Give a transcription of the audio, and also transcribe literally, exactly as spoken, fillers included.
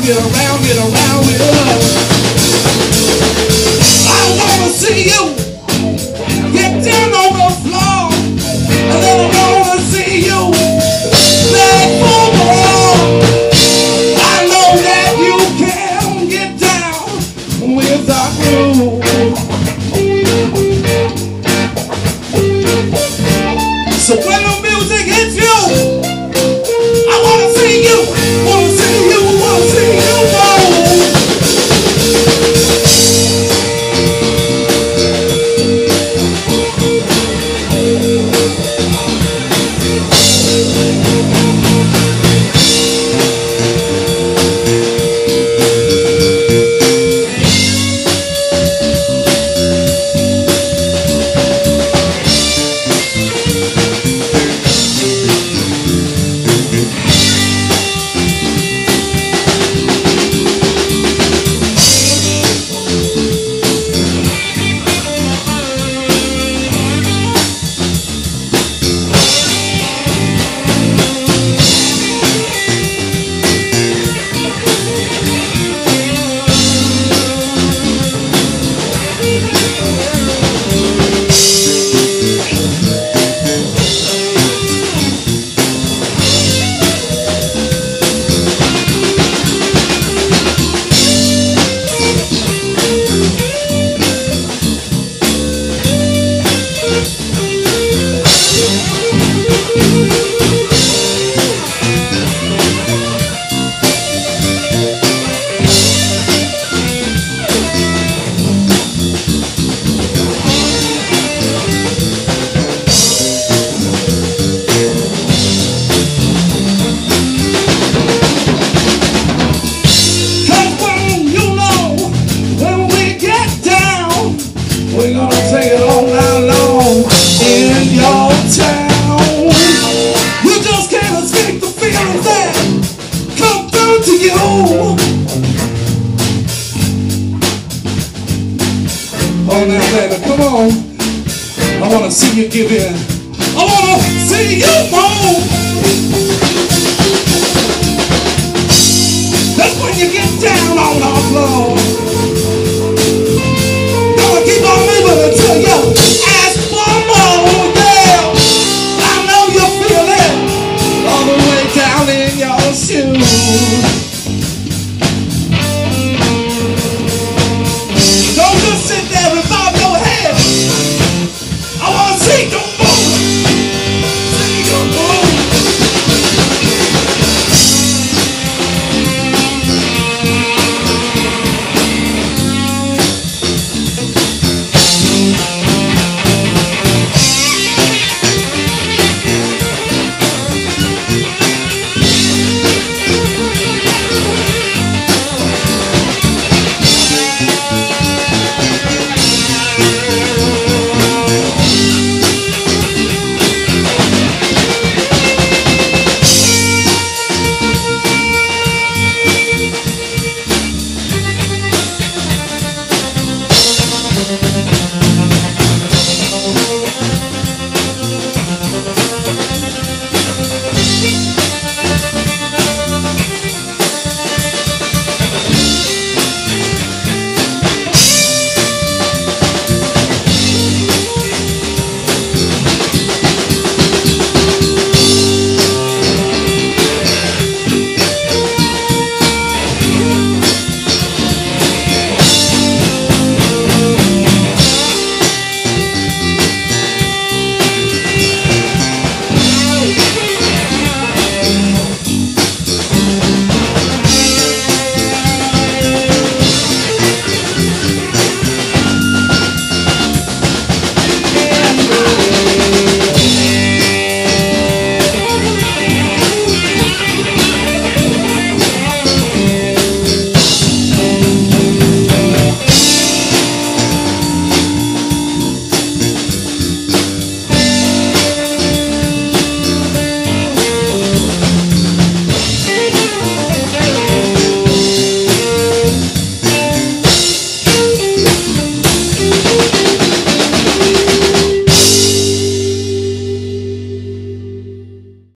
get around, get around with us. I wanna see you get down on the floor, and then I wanna see you beg for more. I know that you can get down with our groove. So when the music hits you, I wanna see you, wanna see you, wanna see you move. We're gonna take it all night long in your town. You just can't escape the feelings that come through to you. Oh, now, baby, come on. I wanna see you give in. I wanna see you move. That's when you get down on our floor. Keep on moving until you